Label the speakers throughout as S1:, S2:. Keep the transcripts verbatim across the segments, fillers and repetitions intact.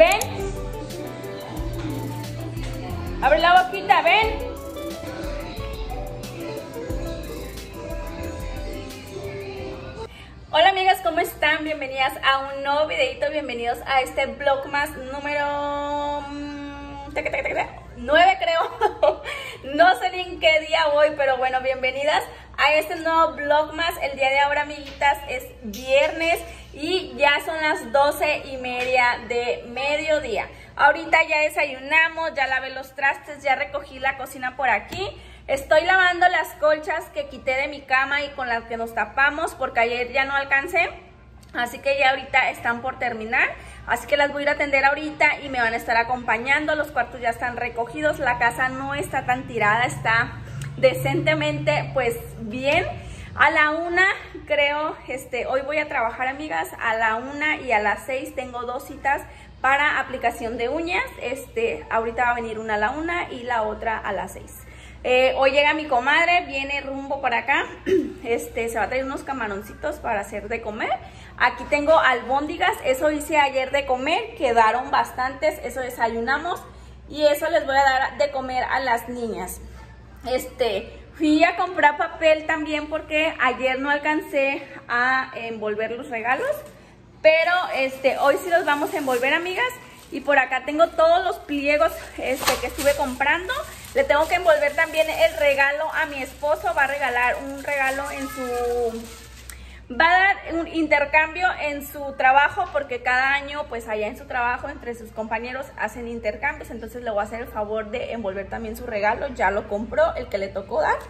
S1: Ven. Abre la boquita, ven. Hola amigas, ¿cómo están? Bienvenidas a un nuevo videito, bienvenidos a este vlogmas número nueve creo. No sé ni en qué día voy, pero bueno, bienvenidas a este nuevo vlogmas. El día de ahora, amiguitas, es viernes y ya son las doce y media de mediodía. Ahorita ya desayunamos, ya lavé los trastes, ya recogí la cocina por aquí. Estoy lavando las colchas que quité de mi cama y con las que nos tapamos porque ayer ya no alcancé. Así que ya ahorita están por terminar. Así que las voy a ir a atender ahorita y me van a estar acompañando. Los cuartos ya están recogidos. La casa no está tan tirada, está decentemente pues bien. A la una creo, este, hoy voy a trabajar, amigas. A la una y a las seis tengo dos citas para aplicación de uñas. Este, ahorita va a venir una a la una y la otra a las seis. Eh, hoy llega mi comadre, viene rumbo para acá, este, se va a traer unos camaroncitos para hacer de comer. Aquí tengo albóndigas, eso hice ayer de comer, quedaron bastantes, eso desayunamos y eso les voy a dar de comer a las niñas. Este, fui a comprar papel también porque ayer no alcancé a envolver los regalos, pero este, hoy sí los vamos a envolver, amigas. Y por acá tengo todos los pliegos este, que estuve comprando. Le tengo que envolver también el regalo a mi esposo. Va a regalar un regalo en su... Va a dar un intercambio en su trabajo porque cada año, pues allá en su trabajo, entre sus compañeros hacen intercambios. Entonces le voy a hacer el favor de envolver también su regalo. Ya lo compró, el que le tocó dar.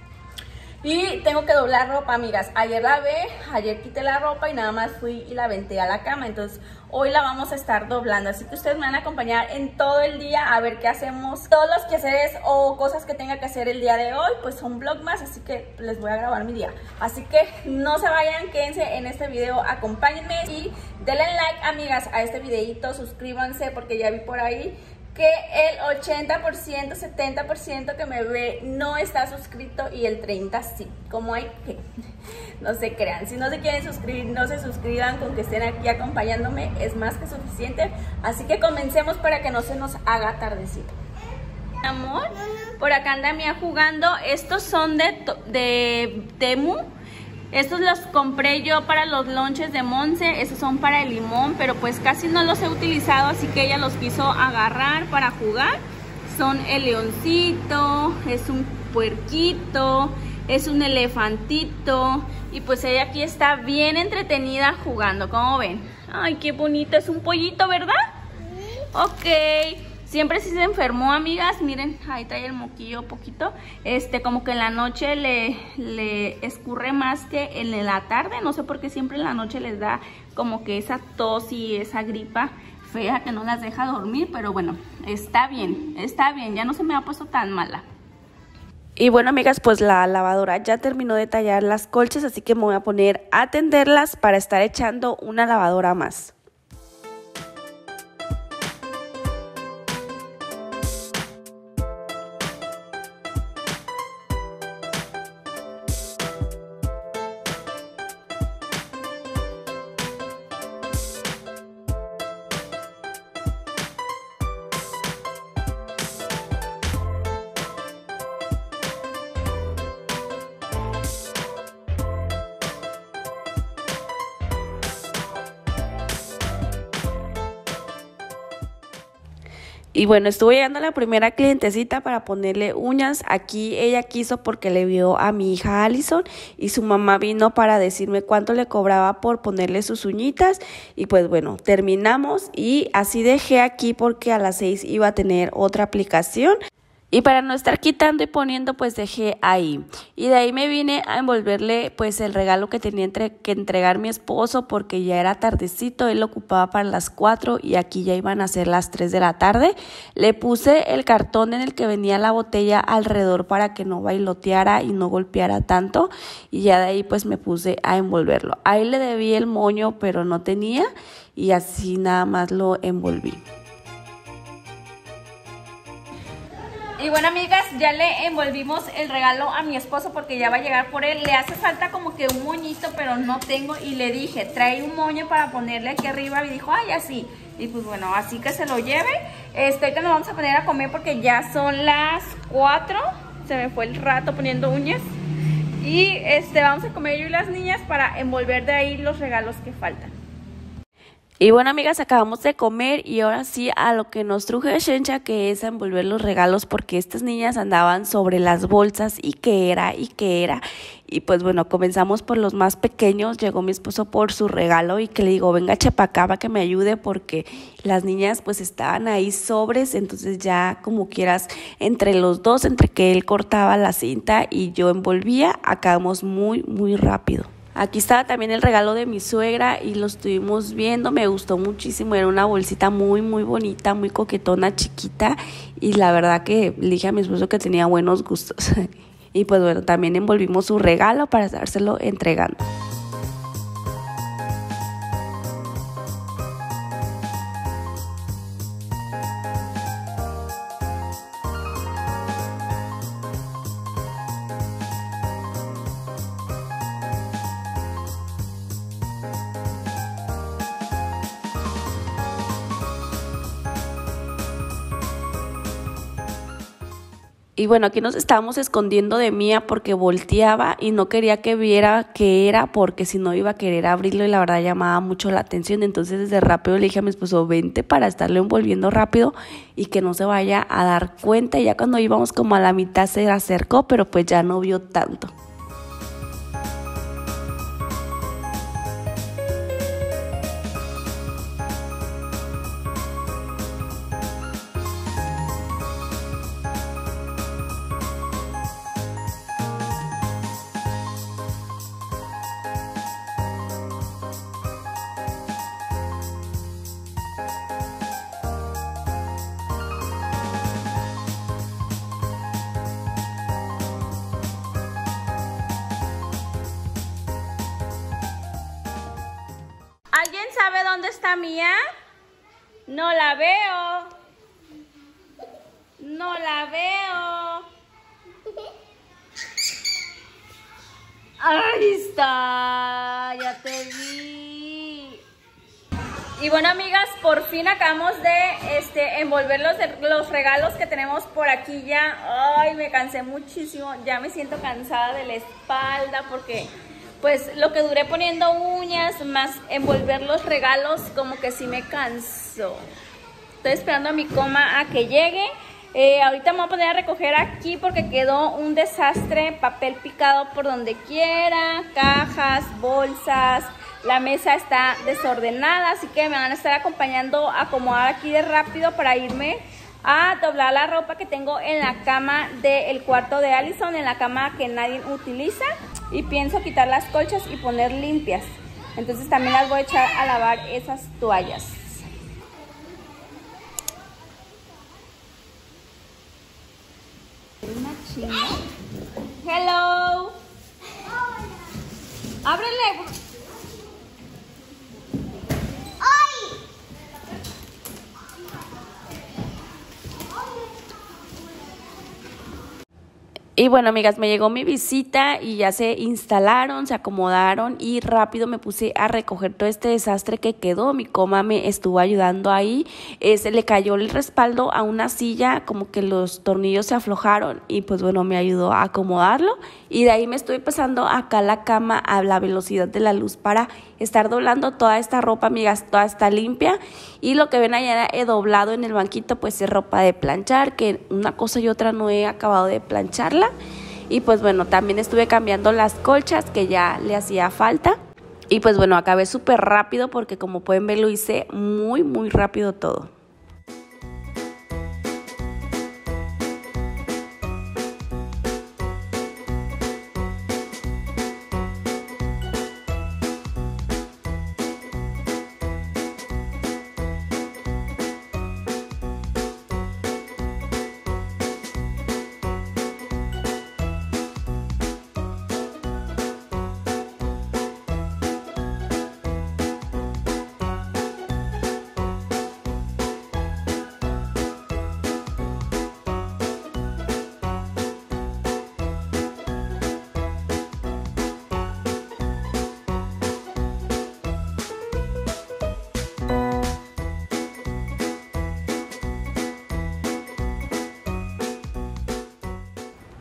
S1: Y tengo que doblar ropa, amigas. Ayer lavé, ayer quité la ropa y nada más fui y la aventé a la cama. Entonces hoy la vamos a estar doblando. Así que ustedes me van a acompañar en todo el día a ver qué hacemos. Todos los quehaceres o cosas que tenga que hacer el día de hoy, pues son vlogmas, así que les voy a grabar mi día. Así que no se vayan, quédense en este video, acompáñenme y denle like, amigas, a este videito. Suscríbanse porque ya vi por ahí que el ochenta por ciento, setenta por ciento que me ve no está suscrito y el treinta por ciento sí. Como hay que, no se crean, si no se quieren suscribir, no se suscriban, con que estén aquí acompañándome es más que suficiente. Así que comencemos para que no se nos haga tardecito. Amor, por acá anda Mía jugando. Estos son de, de Temu. Estos los compré yo para los lonches de Monse. Estos son para el limón, pero pues casi no los he utilizado, así que ella los quiso agarrar para jugar. Son el leoncito, es un puerquito, es un elefantito. Y pues ella aquí está bien entretenida jugando, ¿cómo ven? Ay, qué bonito, es un pollito, ¿verdad? Ok. Siempre sí se enfermó, amigas, miren, ahí trae el moquillo poquito, este, como que en la noche le, le escurre más que en la tarde, no sé por qué siempre en la noche les da como que esa tos y esa gripa fea que no las deja dormir, pero bueno, está bien, está bien, ya no se me ha puesto tan mala.
S2: Y bueno, amigas, pues la lavadora ya terminó de tallar las colchas, así que me voy a poner a tenderlas para estar echando una lavadora más. Y bueno, estuvo llegando la primera clientecita para ponerle uñas. Aquí ella quiso porque le vio a mi hija Allison y su mamá vino para decirme cuánto le cobraba por ponerle sus uñitas. Y pues bueno, terminamos y así dejé aquí porque a las seis iba a tener otra aplicación. Y para no estar quitando y poniendo, pues dejé ahí. Y de ahí me vine a envolverle pues el regalo que tenía entre, que entregar mi esposo porque ya era tardecito. Él lo ocupaba para las cuatro y aquí ya iban a ser las tres de la tarde. Le puse el cartón en el que venía la botella alrededor para que no bailoteara y no golpeara tanto. Y ya de ahí pues me puse a envolverlo. Ahí le debí el moño, pero no tenía y así nada más lo envolví.
S1: Y bueno, amigas, ya le envolvimos el regalo a mi esposo porque ya va a llegar por él. Le hace falta como que un moñito, pero no tengo. Y le dije, trae un moño para ponerle aquí arriba. Y dijo, ay, así. Y pues bueno, así que se lo lleve. Este, que nos vamos a poner a comer porque ya son las cuatro. Se me fue el rato poniendo uñas. Y este, vamos a comer yo y las niñas para envolver de ahí los regalos que faltan.
S2: Y bueno, amigas, acabamos de comer y ahora sí a lo que nos truje Shencha, que es a envolver los regalos, porque estas niñas andaban sobre las bolsas y qué era y qué era. Y pues bueno, comenzamos por los más pequeños. Llegó mi esposo por su regalo y que le digo, venga Chepacá para que me ayude, porque las niñas pues estaban ahí sobres. Entonces ya como quieras, entre los dos, entre que él cortaba la cinta y yo envolvía, acabamos muy muy rápido. Aquí estaba también el regalo de mi suegra y lo estuvimos viendo, me gustó muchísimo, era una bolsita muy muy bonita, muy coquetona, chiquita, y la verdad que le dije a mi esposo que tenía buenos gustos. Y pues bueno, también envolvimos su regalo para estárselo entregando. Y bueno, aquí nos estábamos escondiendo de Mía porque volteaba y no quería que viera qué era, porque si no iba a querer abrirlo y la verdad llamaba mucho la atención. Entonces desde rápido le dije a mi esposo, vente para estarle envolviendo rápido y que no se vaya a dar cuenta. Y ya cuando íbamos como a la mitad se acercó, pero pues ya no vio tanto.
S1: ¿Alguien sabe dónde está Mía? No la veo. No la veo. Ahí está. Ya te vi. Y bueno, amigas, por fin acabamos de este, envolver los, los regalos que tenemos por aquí ya. Ay, me cansé muchísimo. Ya me siento cansada de la espalda porque... pues lo que duré poniendo uñas más envolver los regalos, como que sí me cansó. Estoy esperando a mi coma a que llegue. Eh, ahorita me voy a poner a recoger aquí porque quedó un desastre. Papel picado por donde quiera, cajas, bolsas. La mesa está desordenada, así que me van a estar acompañando a acomodar aquí de rápido para irme a doblar la ropa que tengo en la cama del cuarto de Allison, en la cama que nadie utiliza. Y pienso quitar las colchas y poner limpias. Entonces también las voy a echar a lavar esas toallas. Una chinga. Hello. Ábrele.
S2: Y bueno, amigas, me llegó mi visita y ya se instalaron, se acomodaron y rápido me puse a recoger todo este desastre que quedó. Mi coma me estuvo ayudando ahí. Eh, se le cayó el respaldo a una silla, como que los tornillos se aflojaron y pues bueno, me ayudó a acomodarlo. Y de ahí me estoy pasando acá la cama a la velocidad de la luz para estar doblando toda esta ropa, amigas, toda está limpia. Y lo que ven allá he doblado en el banquito, pues es ropa de planchar, que una cosa y otra no he acabado de plancharla. Y pues bueno, también estuve cambiando las colchas que ya le hacía falta. Y pues bueno, acabé súper rápido porque como pueden ver lo hice muy muy rápido todo.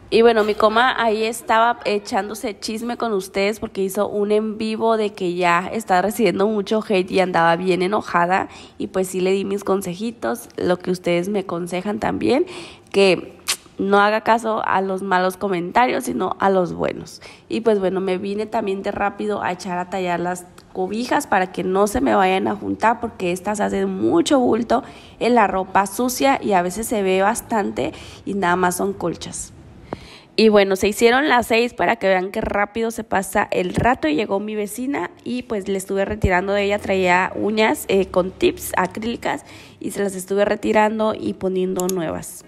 S2: Y bueno, mi coma ahí estaba echándose chisme con ustedes porque hizo un en vivo de que ya está recibiendo mucho hate y andaba bien enojada. Y pues sí le di mis consejitos, lo que ustedes me aconsejan también, que no haga caso a los malos comentarios, sino a los buenos. Y pues bueno, me vine también de rápido a echar a tallar las cobijas para que no se me vayan a juntar, porque estas hacen mucho bulto en la ropa sucia y a veces se ve bastante y nada más son colchas. Y bueno, se hicieron las seis para que vean qué rápido se pasa el rato y llegó mi vecina y pues le estuve retirando de ella, traía uñas eh, con tips acrílicas y se las estuve retirando y poniendo nuevas.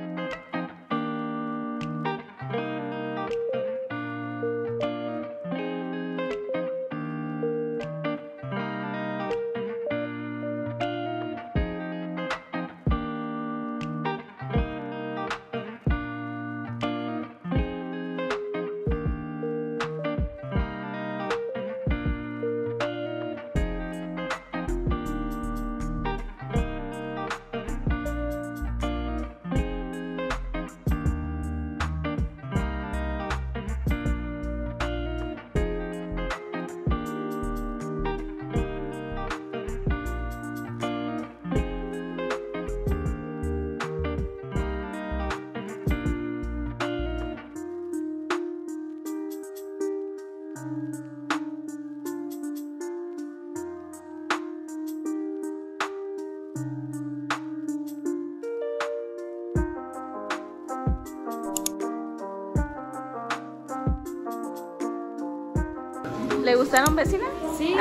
S2: ¿Le gustaron, vecina?
S1: Sí.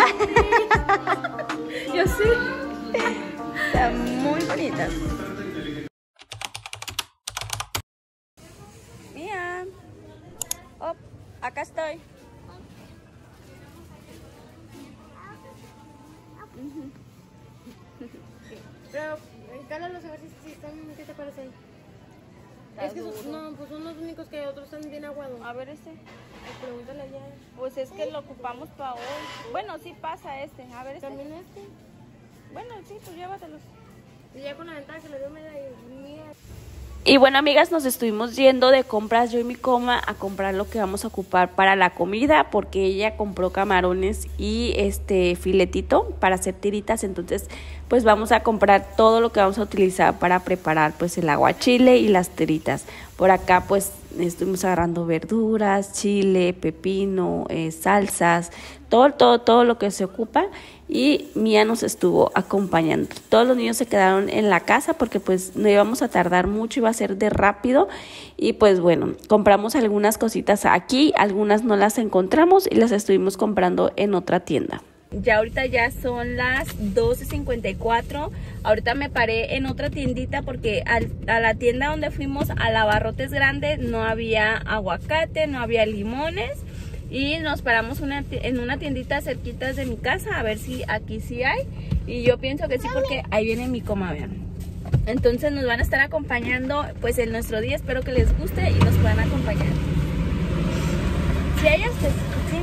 S1: Yo sí. Están muy bonitas. Mía. Oh, acá estoy.
S3: Pero, cálalos a ver si, si están, ¿qué te parece ahí? Es que son, no, pues son los únicos que otros están bien aguados.
S1: A ver este.
S3: Pregúntale allá.
S1: Pues es que lo ocupamos para hoy. Bueno, sí pasa este. A ver este.
S3: También este.
S1: Bueno, sí, pues llévatelos.
S3: Y ya con la ventaja que le dio media y mía.
S2: Y bueno, amigas, nos estuvimos yendo de compras yo y mi coma a comprar lo que vamos a ocupar para la comida, porque ella compró camarones y este filetito para hacer tiritas. Entonces pues vamos a comprar todo lo que vamos a utilizar para preparar pues el aguachile y las tiritas. Por acá pues estuvimos agarrando verduras, chile, pepino, eh, salsas, todo, todo, todo lo que se ocupa. Y Mía nos estuvo acompañando. Todos los niños se quedaron en la casa porque pues no íbamos a tardar mucho, iba a ser de rápido. Y pues bueno, compramos algunas cositas aquí, algunas no las encontramos y las estuvimos comprando en otra tienda.
S1: Ya ahorita ya son las doce cincuenta y cuatro. Ahorita me paré en otra tiendita porque al, a la tienda donde fuimos, a la Abarrotes Grande, no había aguacate, no había limones. Y nos paramos una, en una tiendita cerquita de mi casa a ver si aquí sí hay. Y yo pienso que sí, porque ahí viene mi coma, vean. Entonces nos van a estar acompañando pues en nuestro día. Espero que les guste y nos puedan acompañar. Si hay este, sí.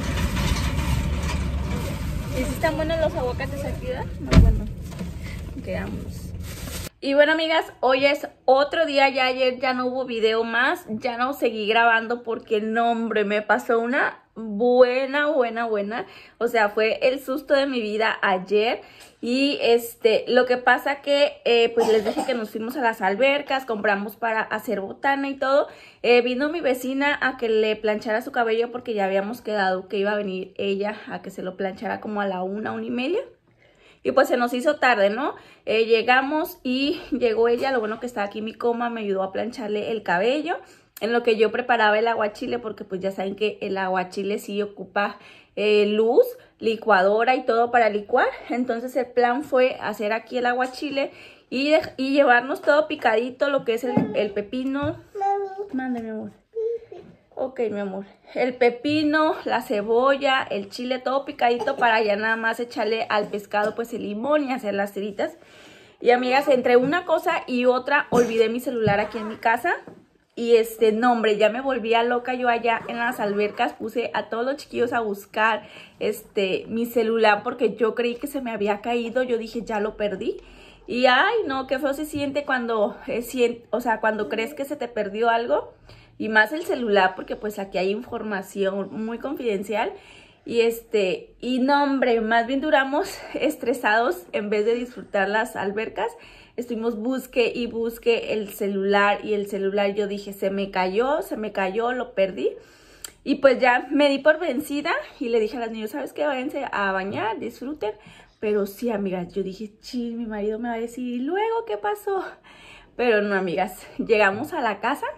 S1: Y si están buenos los aguacates aquí, ¿verdad? Muy buenos. Quedamos. Y bueno, amigas, hoy es otro día. Ya ayer ya no hubo video más, ya no seguí grabando porque no, hombre, me pasó una buena, buena, buena. O sea, fue el susto de mi vida ayer. Y este, lo que pasa que, eh, pues les dije que nos fuimos a las albercas, compramos para hacer botana y todo. Eh, vino mi vecina a que le planchara su cabello porque ya habíamos quedado que iba a venir ella a que se lo planchara como a la una, una y media. Y pues se nos hizo tarde, ¿no? Eh, llegamos y llegó ella. Lo bueno que estaba aquí mi coma, me ayudó a plancharle el cabello en lo que yo preparaba el aguachile, porque pues ya saben que el aguachile sí ocupa eh, luz, licuadora y todo para licuar. Entonces el plan fue hacer aquí el aguachile y, de, y llevarnos todo picadito, lo que es el, el pepino. Mande, mi amor. Ok, mi amor. El pepino, la cebolla, el chile, todo picadito para ya nada más echarle al pescado pues el limón y hacer las tiritas. Y amigas, entre una cosa y otra olvidé mi celular aquí en mi casa. Y este, no hombre, ya me volvía loca yo allá en las albercas. Puse a todos los chiquillos a buscar este mi celular porque yo creí que se me había caído. Yo dije, ya lo perdí. Y ay, no, qué feo se siente cuando, eh, siente, o sea, cuando crees que se te perdió algo. y más el celular, porque pues aquí hay información muy confidencial. Y este, y no hombre, más bien duramos estresados en vez de disfrutar las albercas. Estuvimos busque y busque el celular y el celular yo dije, se me cayó, se me cayó, lo perdí. Y pues ya me di por vencida y le dije a las niñas, ¿sabes qué? Váyanse a bañar, disfruten. Pero sí, amigas, yo dije, sí, mi marido me va a decir, ¿y luego qué pasó? Pero no, amigas, llegamos a la casa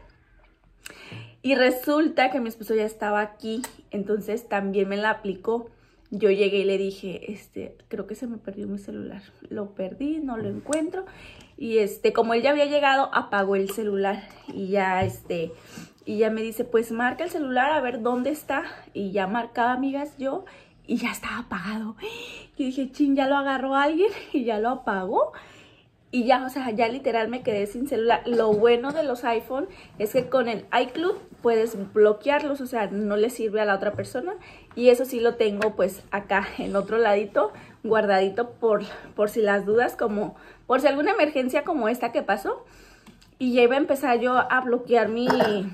S1: y resulta que mi esposo ya estaba aquí, entonces también me la aplicó. Yo llegué y le dije, este, creo que se me perdió mi celular. Lo perdí, no lo encuentro. Y este, como él ya había llegado, apagó el celular. Y ya, este, y ya me dice, pues marca el celular a ver dónde está. Y ya marcaba, amigas, yo, y ya estaba apagado. Y dije, chin, ya lo agarró alguien y ya lo apagó. Y ya, o sea, ya literal me quedé sin celular. Lo bueno de los iPhone es que con el iCloud puedes bloquearlos, o sea, no le sirve a la otra persona. Y eso sí lo tengo pues acá en otro ladito, guardadito por, por si las dudas, como por si alguna emergencia como esta que pasó. Y ya iba a empezar yo a bloquear mi,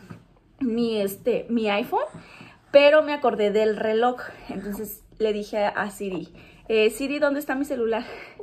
S1: mi, este, mi iPhone, pero me acordé del reloj. Entonces le dije a Siri, eh, Siri, ¿dónde está mi celular?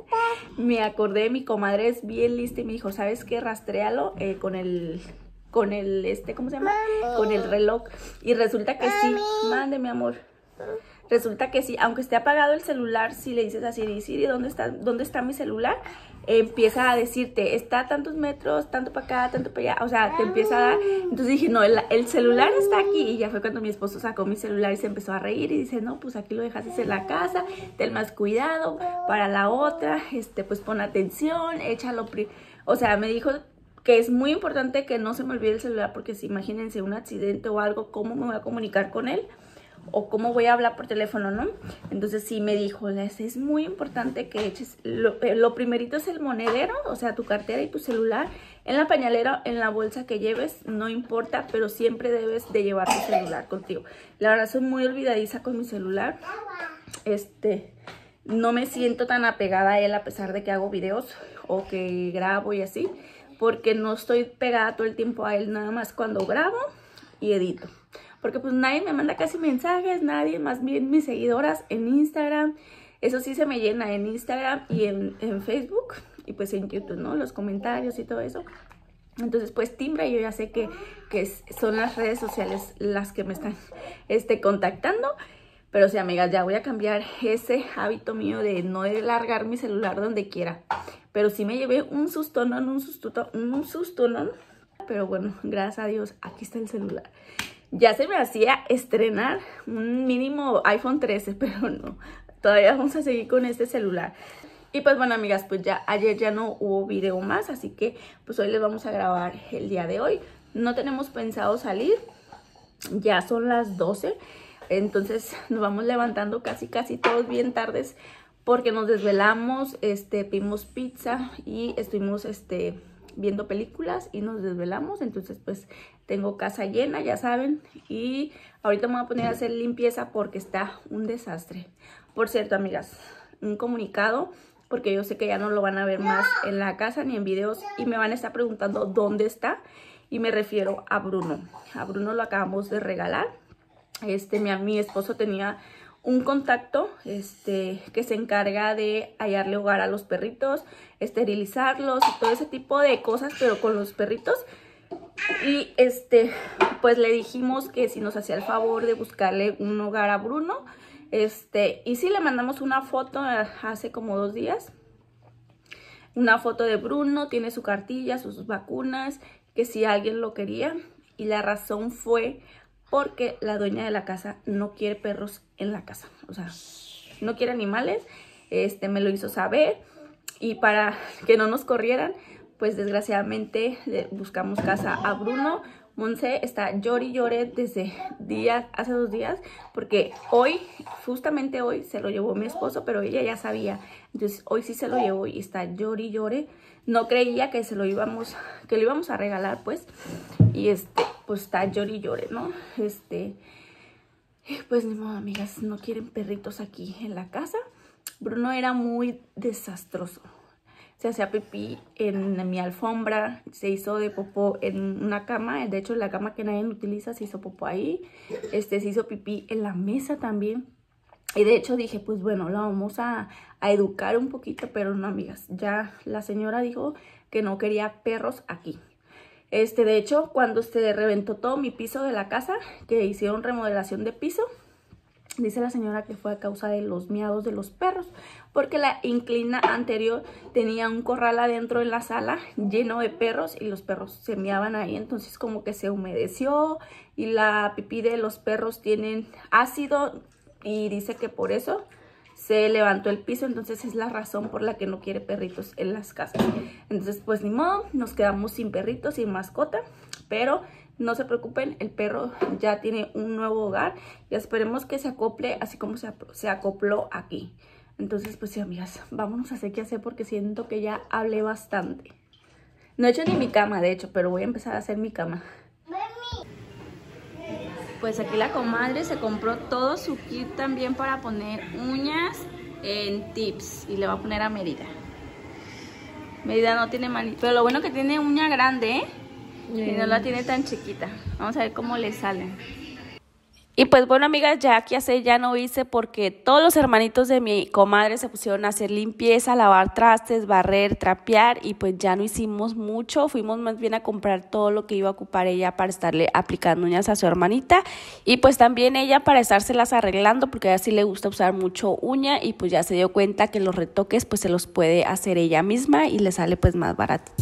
S1: Me acordé, mi comadre es bien lista y me dijo, ¿sabes qué? Rastréalo eh, con el, con el, este, ¿cómo se llama? Con el reloj. Y resulta que sí, mande mi amor. Resulta que sí, aunque esté apagado el celular, si le dices a Siri, Siri, ¿dónde está, dónde está mi celular? Eh, empieza a decirte, está a tantos metros, tanto para acá, tanto para allá, o sea, te empieza a dar. Entonces dije, no, el, el celular está aquí. Y ya fue cuando mi esposo sacó mi celular y se empezó a reír y dice, no, pues aquí lo dejaste en la casa, ten más cuidado para la otra, este, pues pon atención, échalo, o sea, me dijo que es muy importante que no se me olvide el celular, porque si imagínense un accidente o algo, ¿cómo me voy a comunicar con él? O cómo voy a hablar por teléfono, ¿no? Entonces sí me dijo, es muy importante que eches, lo, lo primerito es el monedero, o sea, tu cartera y tu celular. En la pañalera, en la bolsa que lleves, no importa, pero siempre debes de llevar tu celular contigo. La verdad, soy muy olvidadiza con mi celular. Este, no me siento tan apegada a él a pesar de que hago videos o que grabo y así, porque no estoy pegada todo el tiempo a él, nada más cuando grabo y edito. Porque pues nadie me manda casi mensajes, nadie, más bien mis seguidoras en Instagram. Eso sí se me llena en Instagram y en, en Facebook y pues en YouTube, ¿no? Los comentarios y todo eso. Entonces pues Timbra, yo ya sé que, que son las redes sociales las que me están este, contactando. Pero sí, amigas, ya voy a cambiar ese hábito mío de no de largar mi celular donde quiera. Pero sí me llevé un sustón, un susto, un sustón. Pero bueno, gracias a Dios, aquí está el celular. Ya se me hacía estrenar un mínimo iPhone trece, pero no. Todavía vamos a seguir con este celular. Y pues bueno, amigas, pues ya ayer ya no hubo video más, así que pues hoy les vamos a grabar el día de hoy. No tenemos pensado salir, ya son las doce, entonces nos vamos levantando casi casi todos bien tardes porque nos desvelamos, este, pedimos pizza y estuvimos este, viendo películas y nos desvelamos. Entonces pues tengo casa llena, ya saben, y ahorita me voy a poner a hacer limpieza porque está un desastre. Por cierto, amigas, un comunicado, porque yo sé que ya no lo van a ver más en la casa ni en videos y me van a estar preguntando dónde está. Y me refiero a Bruno. A Bruno lo acabamos de regalar. Este, mi, mi esposo tenía un contacto este, que se encarga de hallarle hogar a los perritos, esterilizarlos y todo ese tipo de cosas, pero con los perritos. Y este, pues le dijimos que si nos hacía el favor de buscarle un hogar a Bruno. Este, y sí, le mandamos una foto hace como dos días. Una foto de Bruno, tiene su cartilla, sus vacunas, que si alguien lo quería. Y la razón fue porque la dueña de la casa no quiere perros en la casa. O sea, no quiere animales. Este, me lo hizo saber. Y para que no nos corrieran, pues desgraciadamente le buscamos casa a Bruno. Monse está llori y llore desde días, hace dos días, porque hoy, justamente hoy, se lo llevó mi esposo, pero ella ya sabía. Entonces hoy sí se lo llevó y está llori y llore. No creía que se lo íbamos, que lo íbamos a regalar, pues. Y este, pues está llori y llore, ¿no? Este, pues ni modo, amigas, no quieren perritos aquí en la casa. Bruno era muy desastroso. se hacía pipí en mi alfombra, se hizo de popó en una cama, de hecho la cama que nadie utiliza se hizo popó ahí, este, se hizo pipí en la mesa también. Y de hecho dije, pues bueno, la vamos a, a educar un poquito, pero no, amigas, ya la señora dijo que no quería perros aquí. Este, de hecho, cuando se reventó todo mi piso de la casa, que hicieron remodelación de piso, dice la señora que fue a causa de los miados de los perros, porque la inclina anterior tenía un corral adentro en la sala lleno de perros y los perros se miaban ahí, entonces como que se humedeció y la pipí de los perros tienen ácido y dice que por eso se levantó el piso, entonces es la razón por la que no quiere perritos en las casas. Entonces pues ni modo, nos quedamos sin perritos, sin mascota, pero no se preocupen, el perro ya tiene un nuevo hogar y esperemos que se acople así como se, se acopló aquí. Entonces pues sí, amigas, vámonos a hacer qué hacer porque siento que ya hablé bastante. No he hecho ni mi cama, de hecho, pero voy a empezar a hacer mi cama. Pues aquí la comadre se compró todo su kit también para poner uñas en Tips y le va a poner a Mérida. Mérida no tiene manita, pero lo bueno que tiene uña grande, ¿eh? Y no la tiene tan chiquita. Vamos a ver cómo le salen.
S2: Y pues bueno, amigas, ya que hace ya no hice porque todos los hermanitos de mi comadre se pusieron a hacer limpieza, lavar trastes, barrer, trapear y pues ya no hicimos mucho. Fuimos más bien a comprar todo lo que iba a ocupar ella para estarle aplicando uñas a su hermanita y pues también ella para estárselas arreglando porque a ella sí le gusta usar mucho uña y pues ya se dio cuenta que los retoques pues se los puede hacer ella misma y le sale pues más baratito.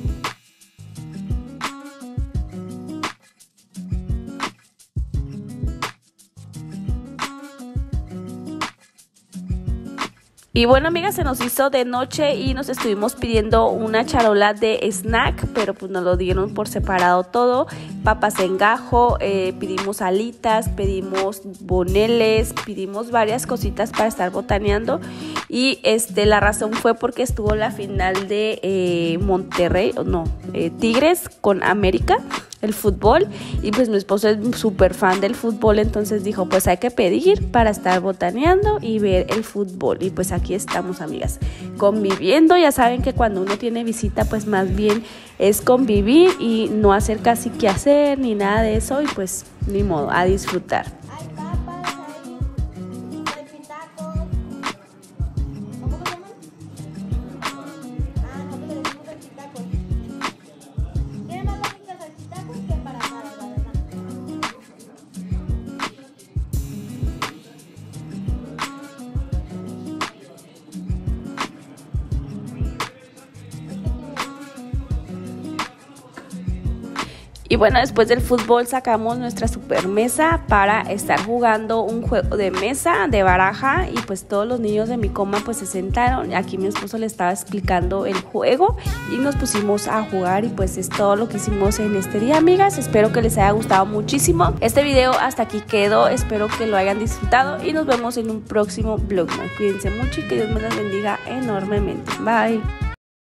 S2: Y bueno, amigas, se nos hizo de noche y nos estuvimos pidiendo una charola de snack, pero pues nos lo dieron por separado todo. Papas en gajo, eh, pedimos alitas, pedimos boneles, pedimos varias cositas para estar botaneando. Y este la razón fue porque estuvo la final de eh, Monterrey, no, eh, Tigres con América, el fútbol, y pues mi esposo es súper fan del fútbol, entonces dijo pues hay que pedir para estar botaneando y ver el fútbol. Y pues aquí estamos, amigas, conviviendo. Ya saben que cuando uno tiene visita pues más bien es convivir y no hacer casi que hacer ni nada de eso y pues ni modo, a disfrutar.
S3: Hay papas, hay, hay pitacos. ¿Cómo se llaman? Ah, nosotros le decimos el pitacos. Tiene más lógica el pitacos que para nada, la verdad.
S2: Y bueno, después del fútbol sacamos nuestra super mesa para estar jugando un juego de mesa, de baraja, y pues todos los niños de mi coma pues se sentaron. Aquí mi esposo le estaba explicando el juego y nos pusimos a jugar y pues es todo lo que hicimos en este día, amigas. Espero que les haya gustado muchísimo. Este video hasta aquí quedó, espero que lo hayan disfrutado y nos vemos en un próximo vlog. Cuídense mucho y que Dios me las bendiga enormemente. Bye.